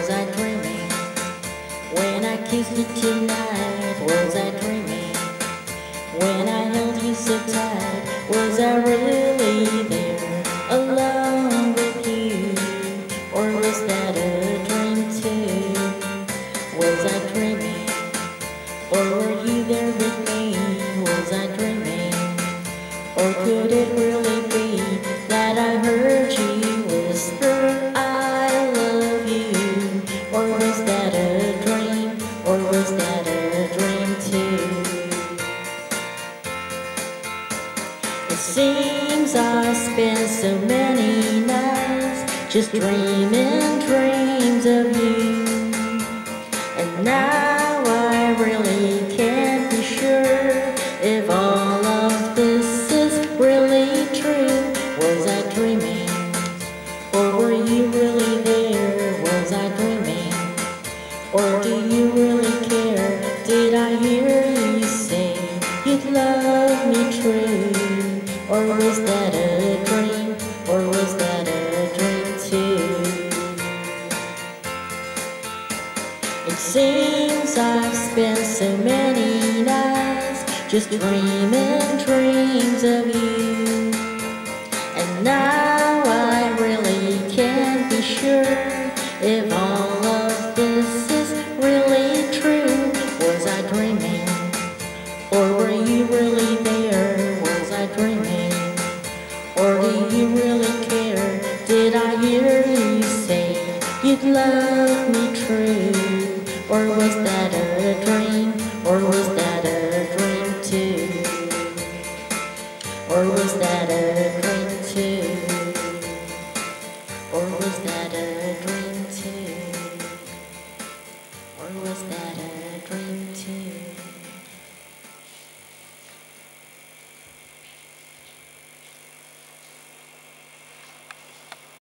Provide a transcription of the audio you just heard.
Was I dreaming? When I kissed you tonight, was I dreaming? When I held you so tight, was I really there, alone with you? Or was that a dream too? Was I dreaming? Or were you there with me? Was I dreaming? Or could it really be that I heard you whisper, I love you? Or was that a dream? Or was that a dream too? It seems I spent so many nights just dreaming dreams of you, and now I really can't be sure if all of this is really true. Was I dreaming? Or were you really there? Was I dreaming? Or do you really care? Did I hear you say you'd love me true? Or was that a dream? Or was that a dream too? It seems I've spent so many nights just dreaming dreams of you, and now I really can't be sure if all of this is really true. Was I dreaming? Or were you really there? Was I dreaming? Or do you really care? Did I hear you say you'd love me true? Or was that a dream? Or was that a dream too? Or was that a dream too? Or was that a dream too? Or was that a dream too?